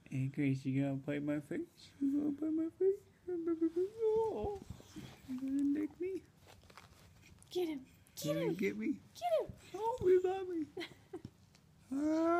Hey, Grace, you gonna play my face? You gonna play my face? Oh, you gonna lick me? Get him. You gonna get me? Get him. Oh, you got me.